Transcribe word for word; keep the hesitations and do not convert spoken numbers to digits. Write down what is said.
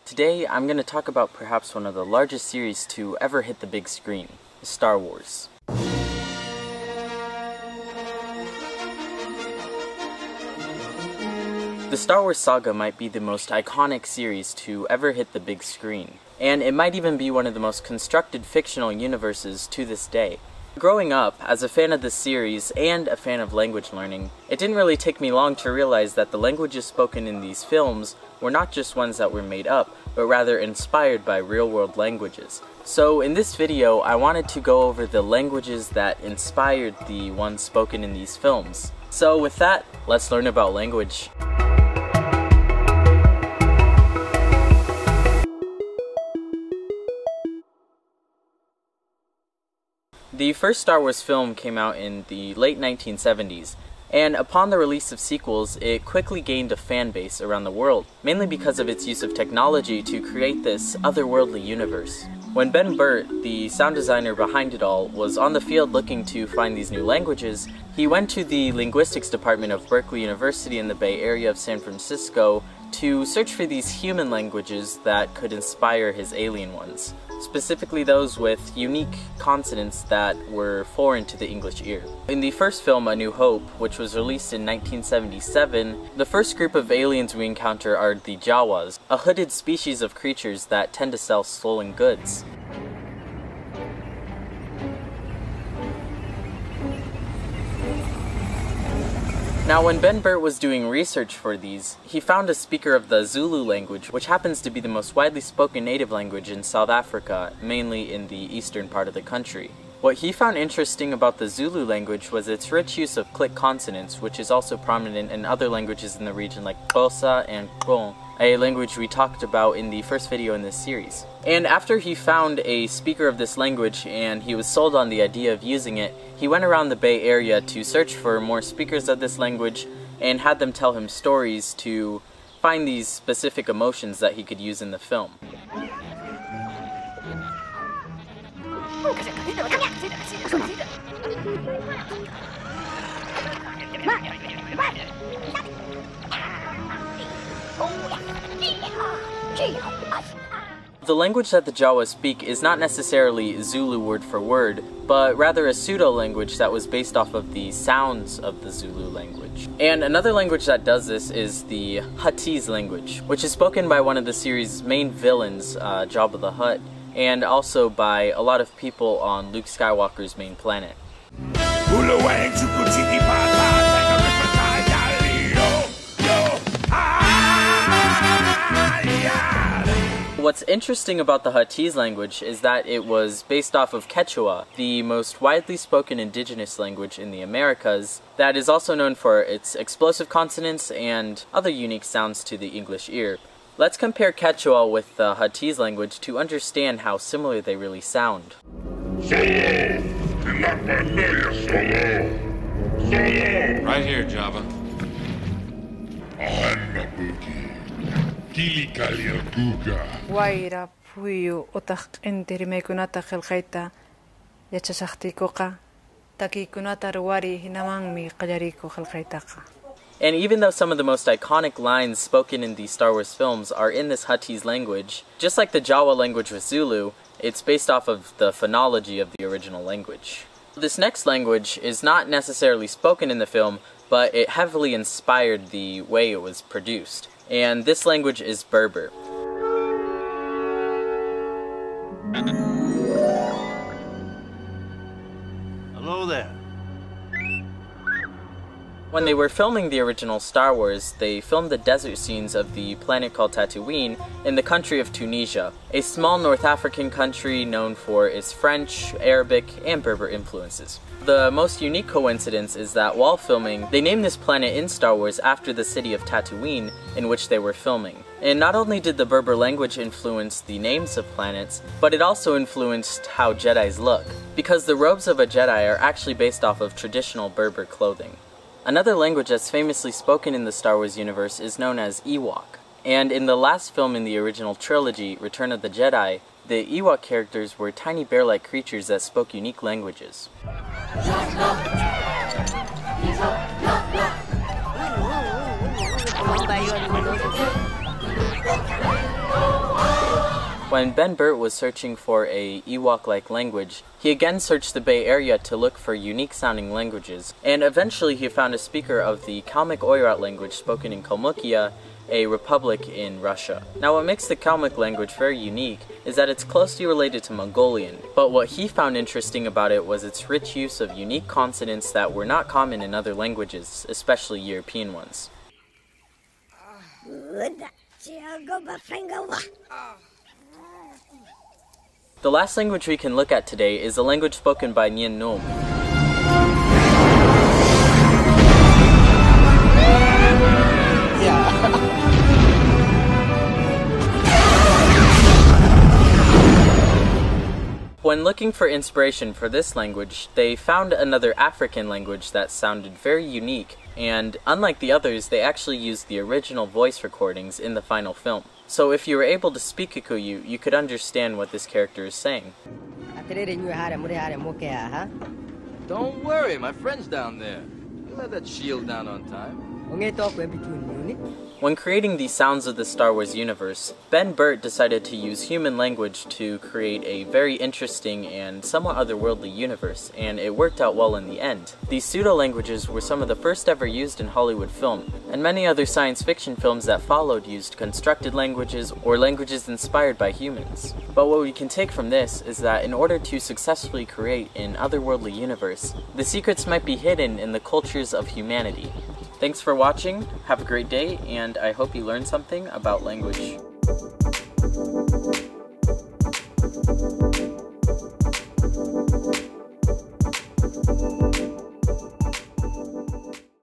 Today, I'm going to talk about perhaps one of the largest series to ever hit the big screen, Star Wars. The Star Wars saga might be the most iconic series to ever hit the big screen, and it might even be one of the most constructed fictional universes to this day. Growing up, as a fan of this series and a fan of language learning, it didn't really take me long to realize that the languages spoken in these films were not just ones that were made up, but rather inspired by real-world languages. So in this video, I wanted to go over the languages that inspired the ones spoken in these films. So with that, let's learn about language. The first Star Wars film came out in the late nineteen seventies, and upon the release of sequels, it quickly gained a fan base around the world, mainly because of its use of technology to create this otherworldly universe. When Ben Burtt, the sound designer behind it all, was on the field looking to find these new languages, he went to the linguistics department of Berkeley University in the Bay Area of San Francisco to search for these human languages that could inspire his alien ones, specifically those with unique consonants that were foreign to the English ear. In the first film, A New Hope, which was released in nineteen seventy-seven, the first group of aliens we encounter are the Jawaese, a hooded species of creatures that tend to sell stolen goods. Now, when Ben Burtt was doing research for these, he found a speaker of the Zulu language, which happens to be the most widely spoken native language in South Africa, mainly in the eastern part of the country. What he found interesting about the Zulu language was its rich use of click consonants, which is also prominent in other languages in the region like Xhosa and Kron, a language we talked about in the first video in this series. And after he found a speaker of this language and he was sold on the idea of using it, he went around the Bay Area to search for more speakers of this language and had them tell him stories to find these specific emotions that he could use in the film. The language that the Jawa speak is not necessarily Zulu word for word, but rather a pseudo-language that was based off of the sounds of the Zulu language. And another language that does this is the Huttese language, which is spoken by one of the series' main villains, uh, Jabba the Hutt, and also by a lot of people on Luke Skywalker's main planet. What's interesting about the Huttese language is that it was based off of Quechua, the most widely spoken indigenous language in the Americas, that is also known for its explosive consonants and other unique sounds to the English ear. Let's compare Quechua with the Huttese language to understand how similar they really sound. Right here, Java. Waira puyu otak enterime kunata khelkhaita yachasakti koqa taki kunata ruwari hinamang mi qajariko khelkhaitaqa. And even though some of the most iconic lines spoken in the Star Wars films are in this Huttese language, just like the Jawa language with Zulu, it's based off of the phonology of the original language. This next language is not necessarily spoken in the film, but it heavily inspired the way it was produced. And this language is Berber. Hello there. When they were filming the original Star Wars, they filmed the desert scenes of the planet called Tatooine in the country of Tunisia, a small North African country known for its French, Arabic, and Berber influences. The most unique coincidence is that while filming, they named this planet in Star Wars after the city of Tatooine in which they were filming. And not only did the Berber language influence the names of planets, but it also influenced how Jedis look, because the robes of a Jedi are actually based off of traditional Berber clothing. Another language that's famously spoken in the Star Wars universe is known as Ewok. And in the last film in the original trilogy, Return of the Jedi, the Ewok characters were tiny bear-like creatures that spoke unique languages. When Ben Burt was searching for a Ewok-like language, he again searched the Bay Area to look for unique-sounding languages, and eventually he found a speaker of the Kalmyk Oirat language spoken in Kalmykia, a republic in Russia. Now, what makes the Kalmyk language very unique is that it's closely related to Mongolian, but what he found interesting about it was its rich use of unique consonants that were not common in other languages, especially European ones. The last language we can look at today is a language spoken by Nien Num. When looking for inspiration for this language, they found another African language that sounded very unique, and unlike the others, they actually used the original voice recordings in the final film. So if you were able to speak Kikuyu, you could understand what this character is saying. Don't worry, my friend's down there. You'll have that shield down on time. When creating the sounds of the Star Wars universe, Ben Burt decided to use human language to create a very interesting and somewhat otherworldly universe, and it worked out well in the end. These pseudo-languages were some of the first ever used in Hollywood film, and many other science fiction films that followed used constructed languages or languages inspired by humans. But what we can take from this is that in order to successfully create an otherworldly universe, the secrets might be hidden in the cultures of humanity. Thanks for watching, have a great day, and I hope you learned something about language.